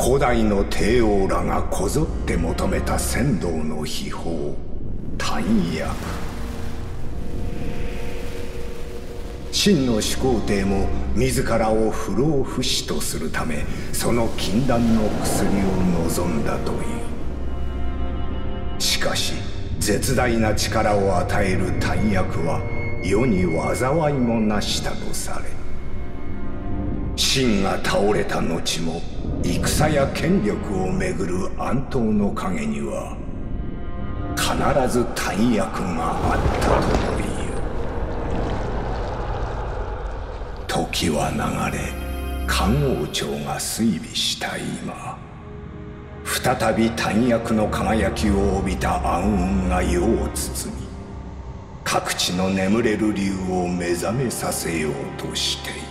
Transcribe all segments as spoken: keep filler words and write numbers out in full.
古代の帝王らがこぞって求めた仙道の秘宝丹薬。秦の始皇帝も自らを不老不死とするためその禁断の薬を望んだという。しかし絶大な力を与える丹薬は世に災いもなしたとされ、秦が倒れた後も戦や権力をめぐる暗闘の陰には必ず丹薬があったともいう。時は流れ漢王朝が衰微した今、再び丹薬の輝きを帯びた暗雲が世を包み、各地の眠れる竜を目覚めさせようとしている。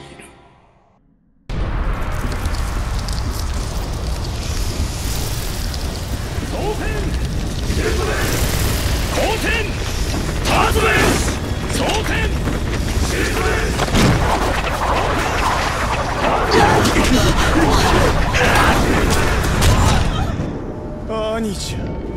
兄者、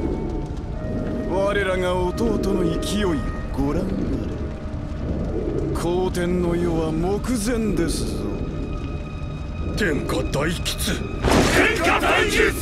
我らが弟の勢いをご覧あれ。後天の世は目前ですぞ。天下大吉、天下大吉。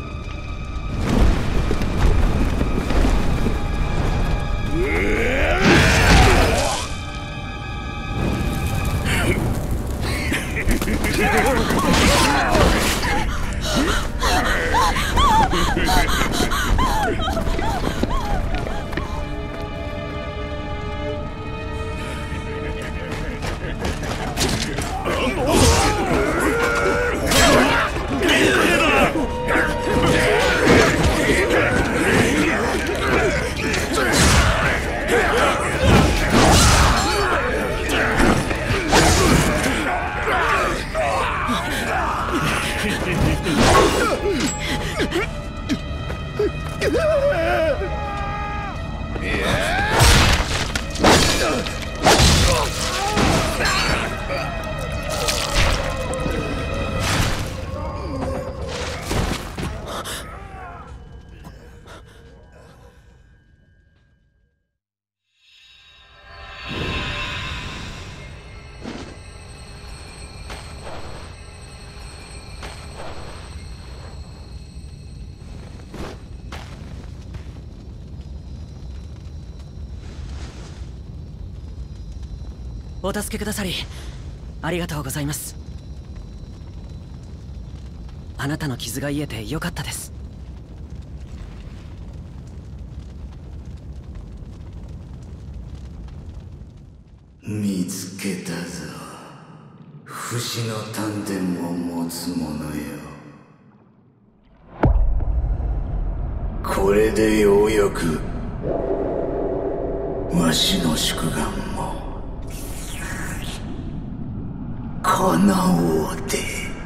お助けくださりありがとうございます。あなたの傷が癒えてよかったです。 見つけたぞ、不死の丹田を持つ者よ。これでようやくわしの宿願も叶おうて。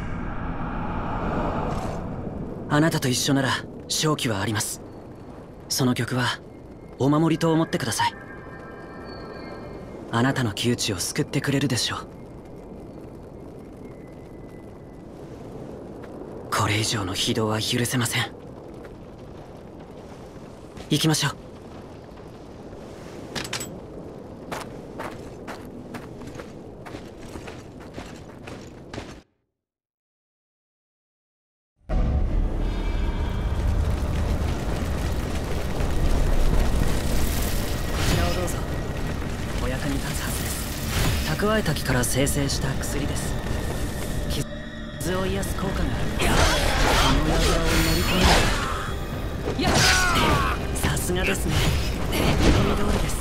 あなたと一緒なら勝機はあります。その曲はお守りと思ってください。あなたの窮地を救ってくれるでしょう。これ以上の非道は許せません。行きましょう。蓄え滝から生成した薬です。傷を癒す効果がある。この櫓を乗り込んだ。さすがですね。見込み通りです。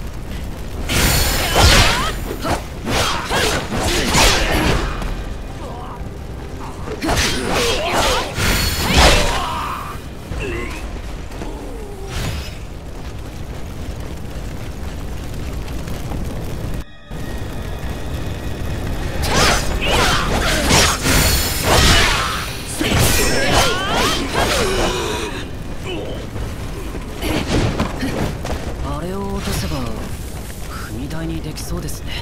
にできそうですね。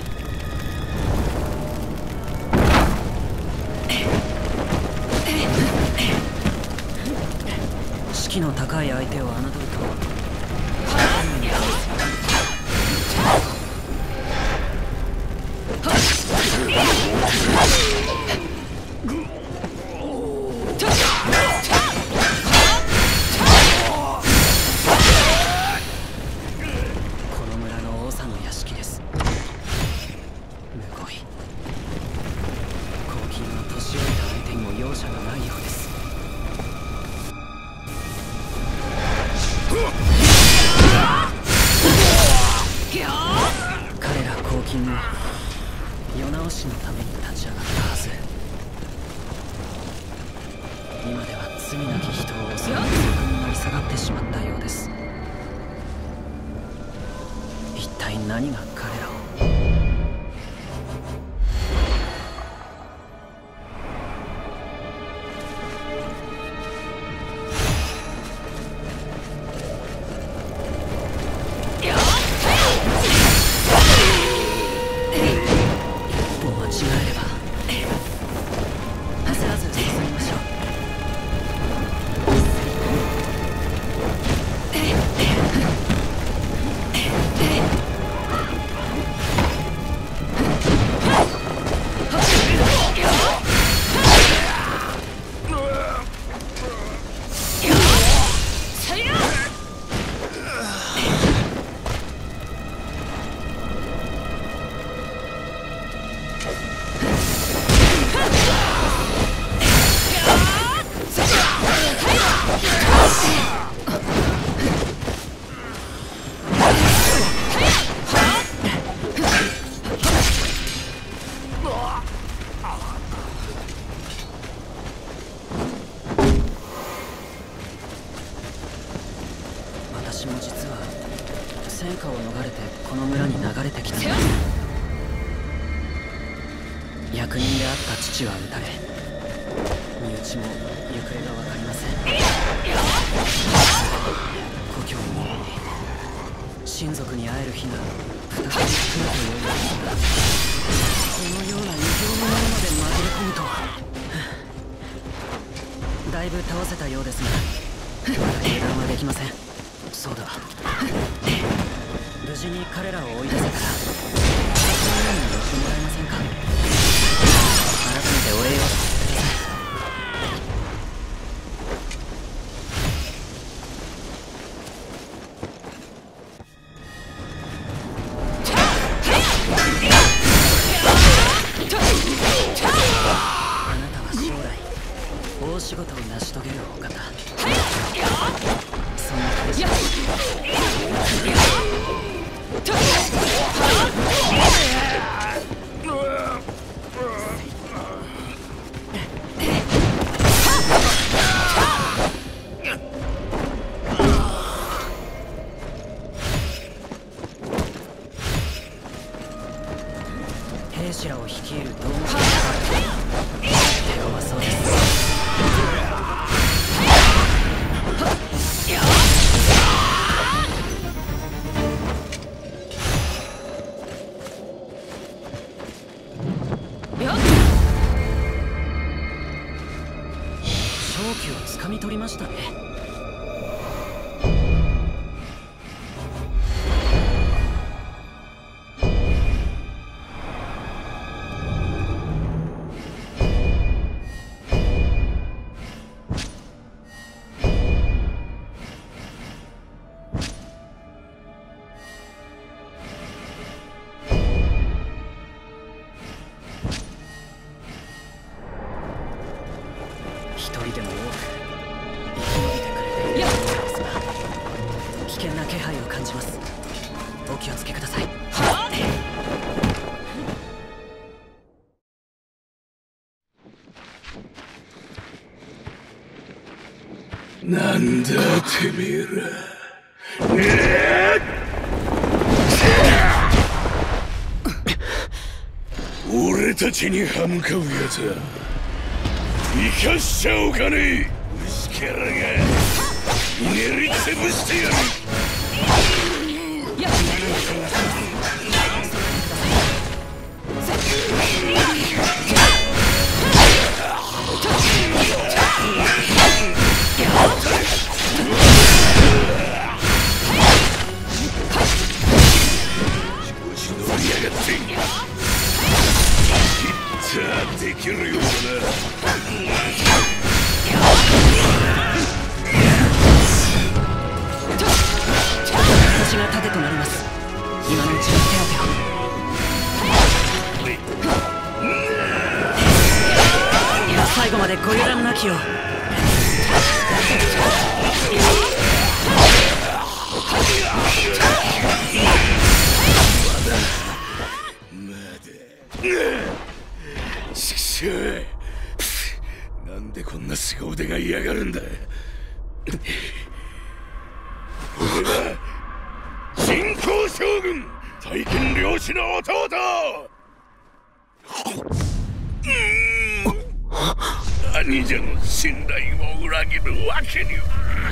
気の高い相手を侮るとこの村の王さの屋敷です。むごい。公金の年老いた相手にも容赦がないようです。彼ら公金も世直しのために立ち上がったはず。今では罪なき人を襲う罪になり下がってしまったようです。一体何が彼らを。私も実は戦火を逃れてこの村に流れてきた。役人であった父は撃たれ、身内も行方が分かりません。故郷に戻り親族に会える日が再び来るというのですが、このような異形のものまで紛れ込むとは。だいぶ倒せたようですが、まだ油断はできません。そうだ、無事に彼らを追い出せたらこのように呼んでもらえませんか。改めてお礼を。あなたは将来大仕事を成し遂げるお方。そんな彼氏兵士らを率いる同盟者が手強そうです。勝機をつかみ取りましたね。一人でも多く生き延びてくれているようですが、危険な気配を感じます。お気をつけください。 なんだてめえら。俺たちに歯向かうやつは生かしちゃおかねえ。虫けらが練りつぶしてやる。うできるようだな。 私が盾となります。今のうちに手当てを。最後までご油断なきよう。 しくしょう、なんでこんな凄腕が嫌がるんだ。俺は新興将軍大金領主の弟。兄者の信頼を裏切るわけには。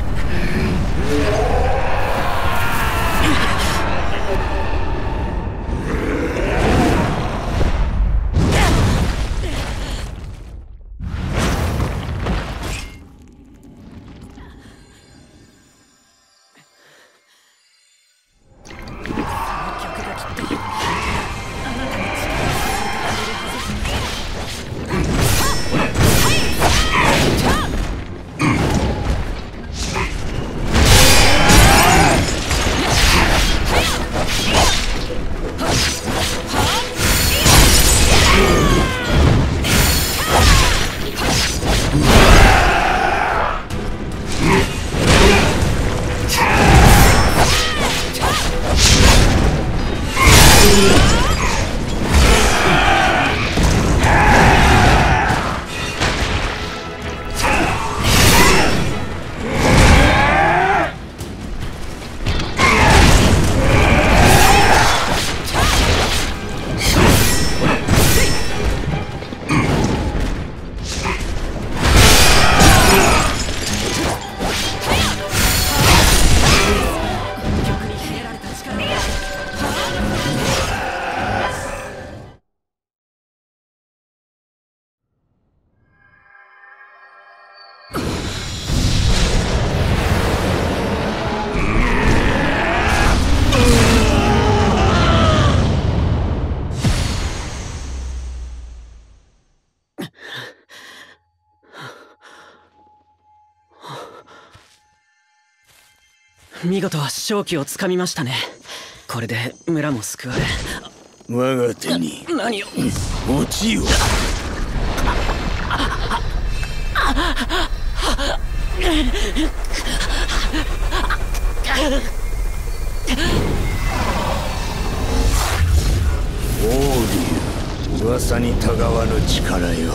見事勝機をつかみましたね。これで村も救われ、 我が手に何を持ちよ。王竜、噂にたがわぬ力よ。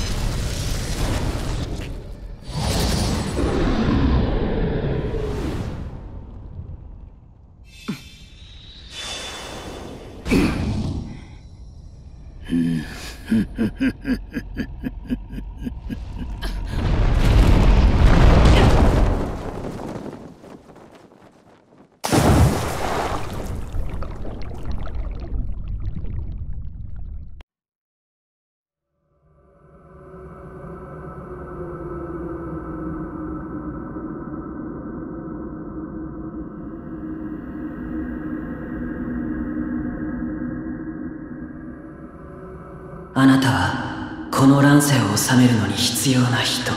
あなたはこの乱世を治めるのに必要な人。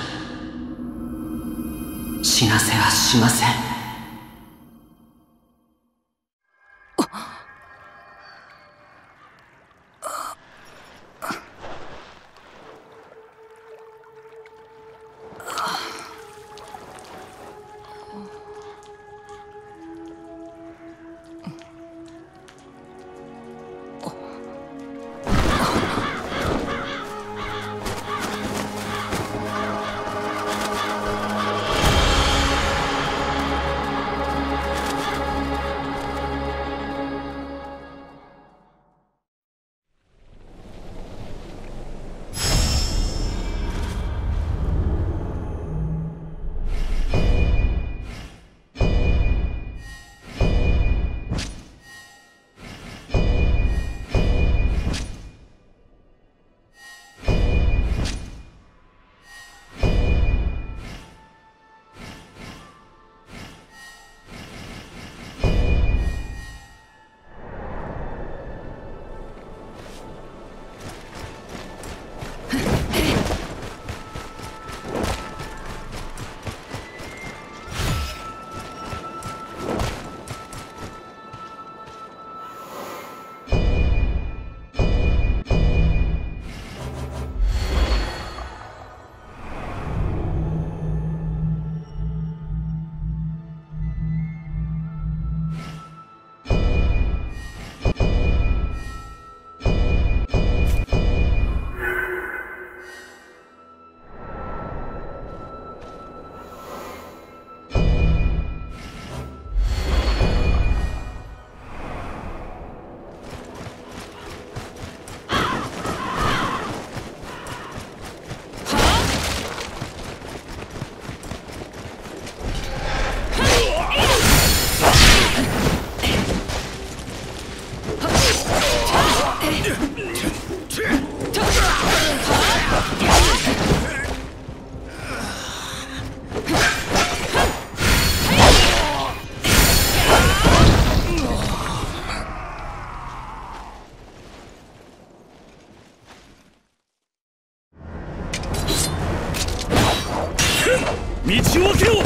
死なせはしません。 道を開けろ。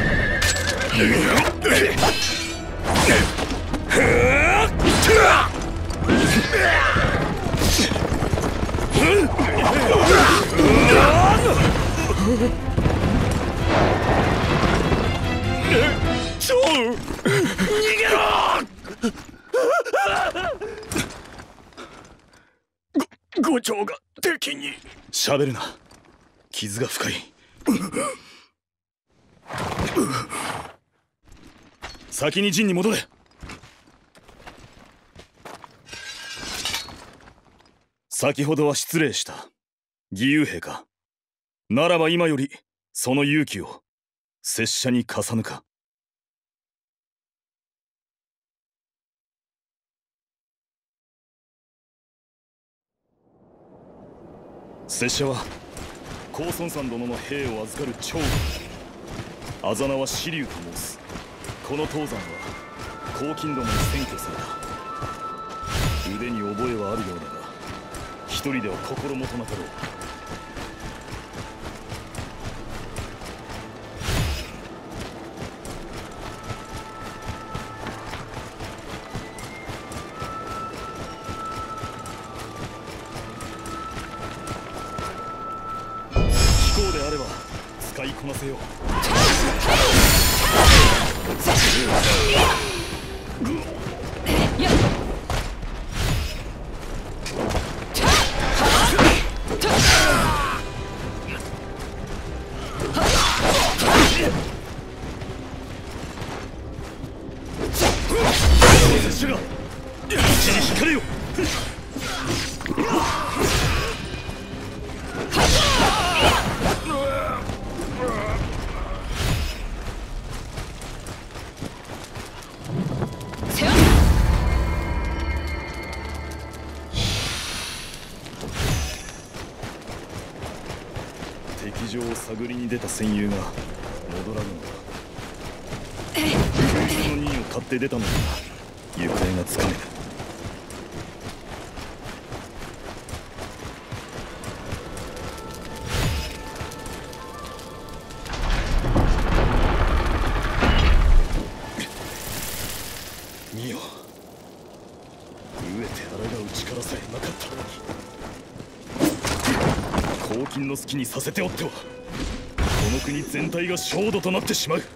チョウ、逃げろ。ご伍長が敵に。喋るな、傷が深い。先に陣に戻れ。先ほどは失礼した。義勇兵か。ならば今よりその勇気を拙者に貸さぬか。拙者は高孫さん殿の兵を預かる長軍。あざ名は紫龍と申す。この東山は黄金殿に占拠された。腕に覚えはあるようだが、一人では心もとなかろう。飛行であれば使いこなせよう。拙者が一時引かれよ。敵情を探りに出た戦友が戻らぬのだ。空室の任を買って出たのだが行方がつかめぬ。見よ、飢えて抗う力さえなかったのに、黄金の好きにさせておってはこの国全体が焦土となってしまう。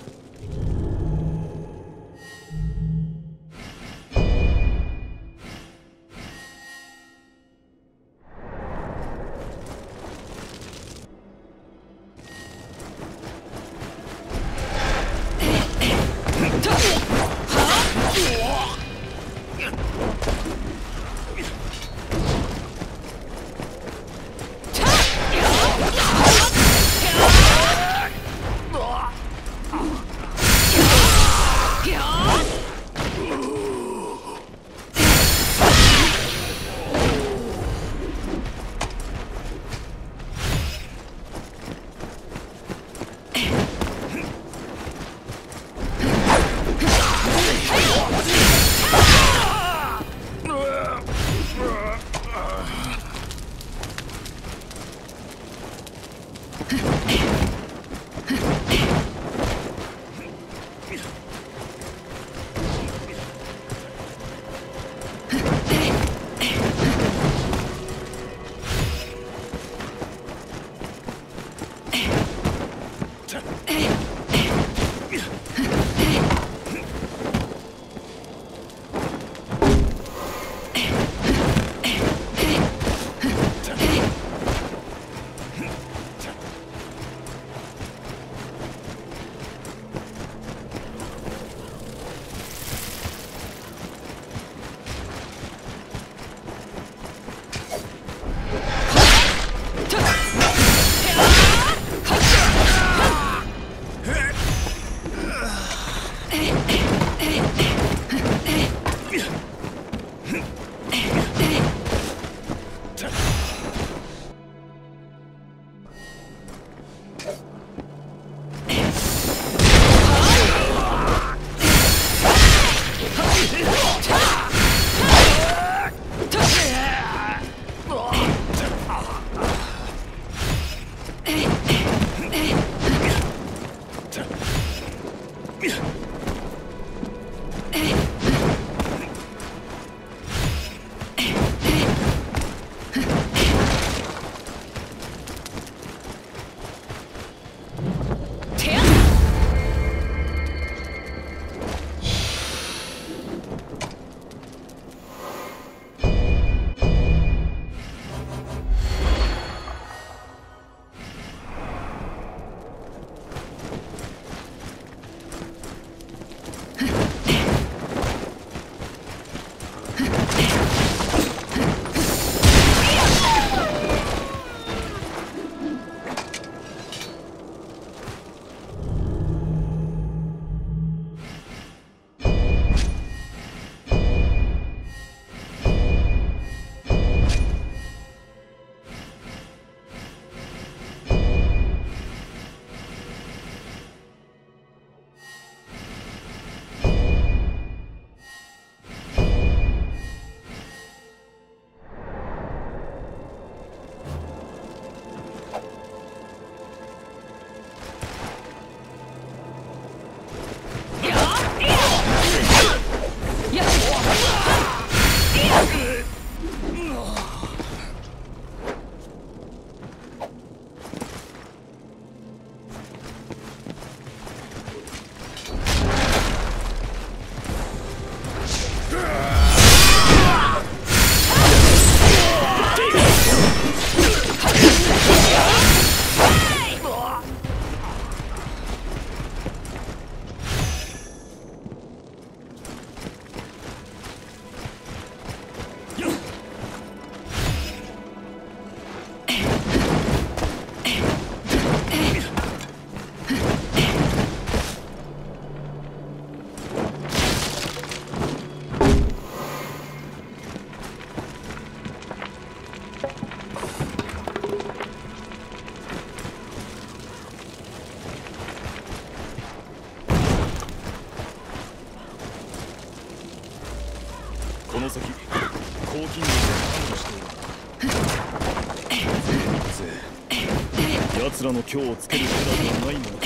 奴らの今日をつける手立てはないものか。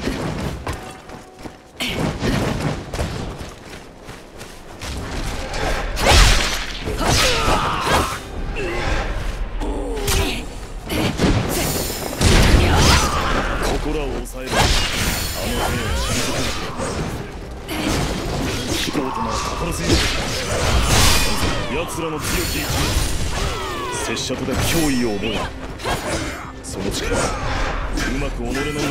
ここらを抑える。あの兵を退けなければ飛行となら心強い。奴らの強き意志、拙者とで脅威を覚え、その力うまく己の流れとできれば。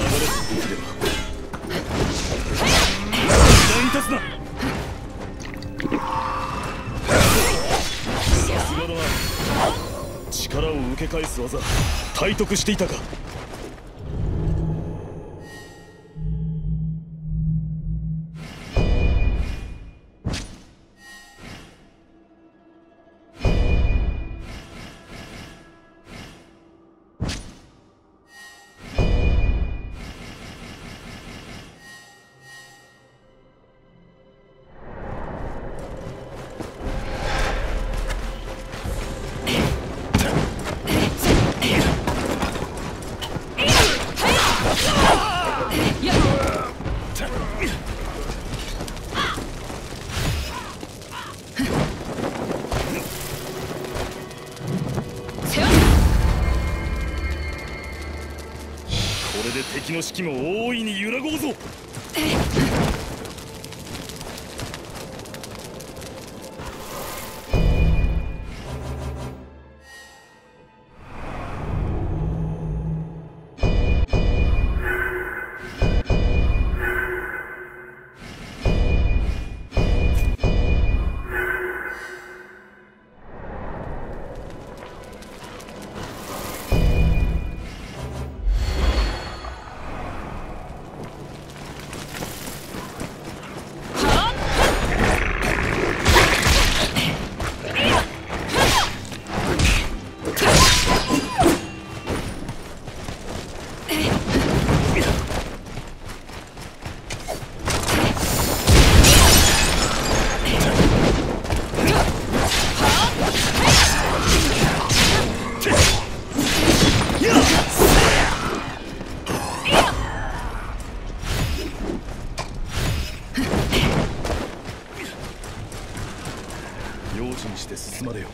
油断いたすな。さすがだな。力を受け返す技体得していたか。これで敵の士気も大いに揺らごうぞ。用心して進まれよ。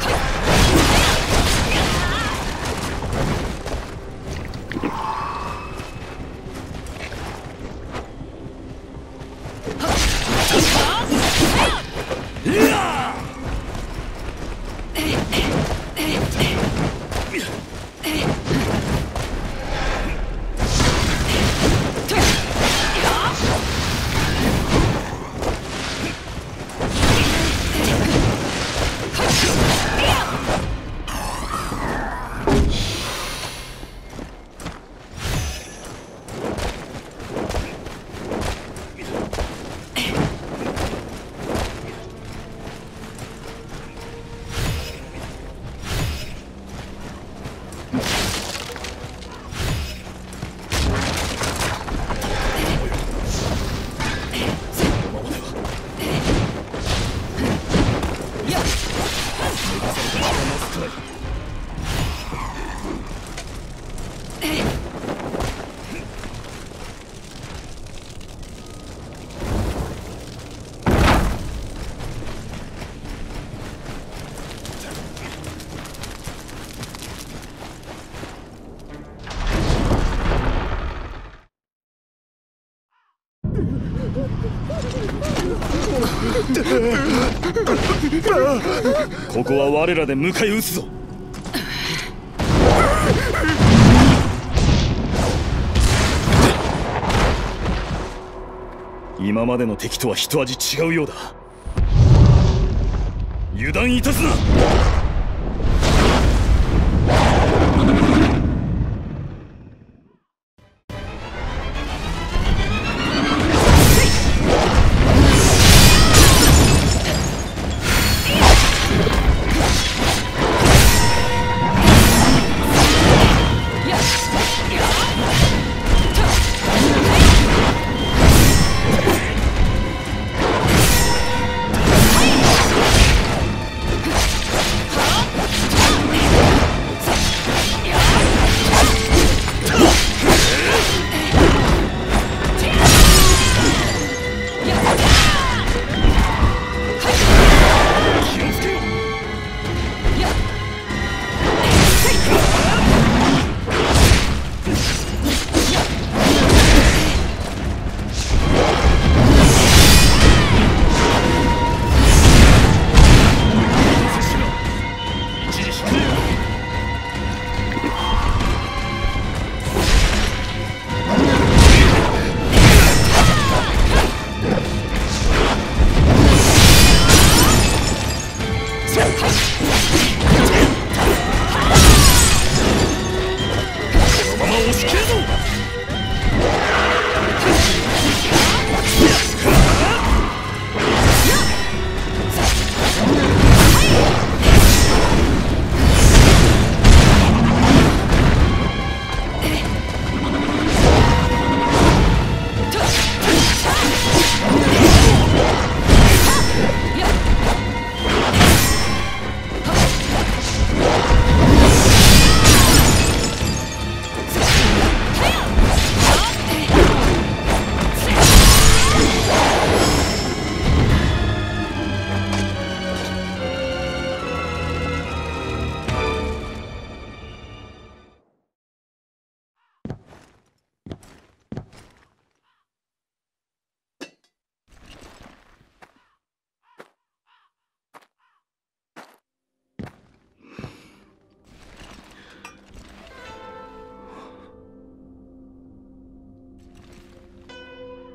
ここは我らで迎え撃つぞ。今までの敵とは一味違うようだ。油断いたすな。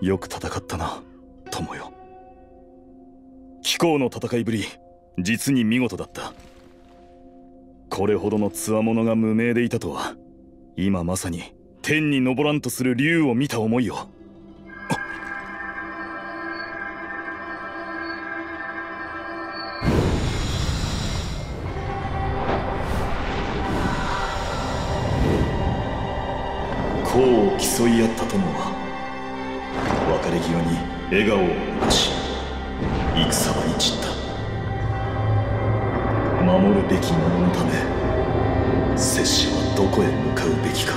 よく戦ったな友よ。貴公の戦いぶり実に見事だった。これほどの強者が無名でいたとは、今まさに天に昇らんとする竜を見た思いよ。功を競い合った友は別れ際に笑顔を残し戦場に散った。守るべき者のため拙者はどこへ向かうべきか。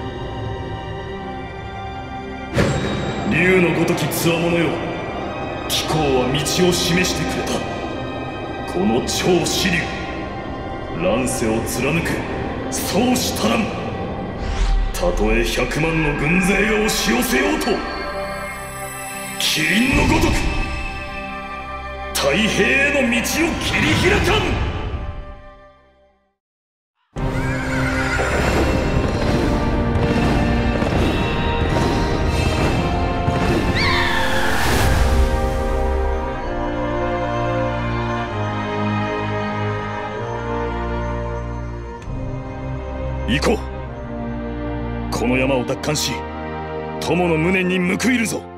竜のごとき強者よ、貴公は道を示してくれた。この超支流乱世を貫くそうしたらん。たとえ百万の軍勢が押し寄せようと、麒麟のごとく太平への道を切り開かん。行こう。この山を奪還し、友の無念に報いるぞ。